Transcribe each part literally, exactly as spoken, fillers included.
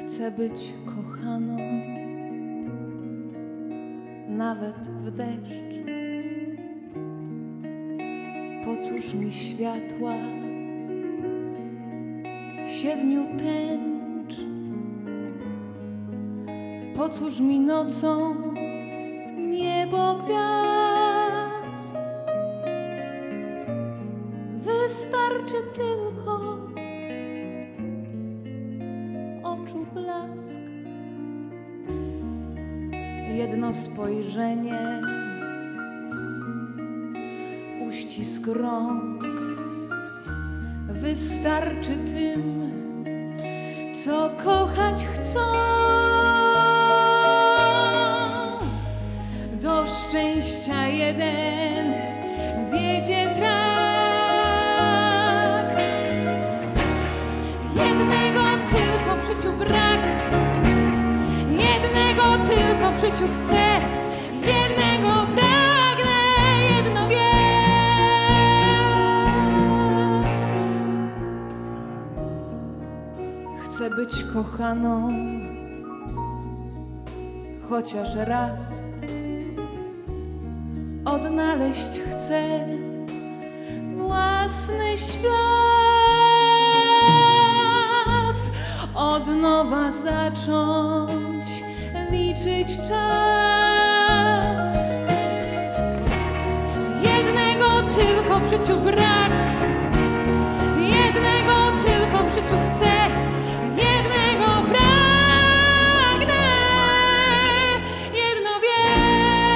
Chcę być kochaną, nawet w deszcz. Po cóż mi światła siedmiu tęcz? Po cóż mi nocą niebo gwiazd? Wystarczy tylko oczu blask, jedno spojrzenie, uścisk rąk. Wystarczy tym, co kochać chcą. Do szczęścia jeden wiedzie trakt. Jednego tylko w życiu brak, jednego tylko w życiu chcę, jednego pragnę, jedno wiem. Chcę być kochaną, chociaż raz. Odnaleźć chcę własny świat, od nowa zacząć liczyć czas. Jednego tylko w życiu brak, jednego tylko w życiu chcę, jednego pragnę, jedno wiem.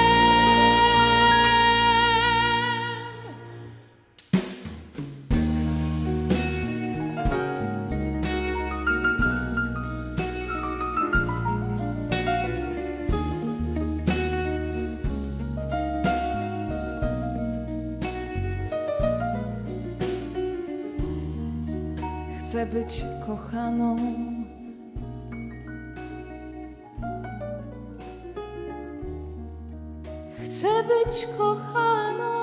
Chcę być kochaną, chcę być kochaną.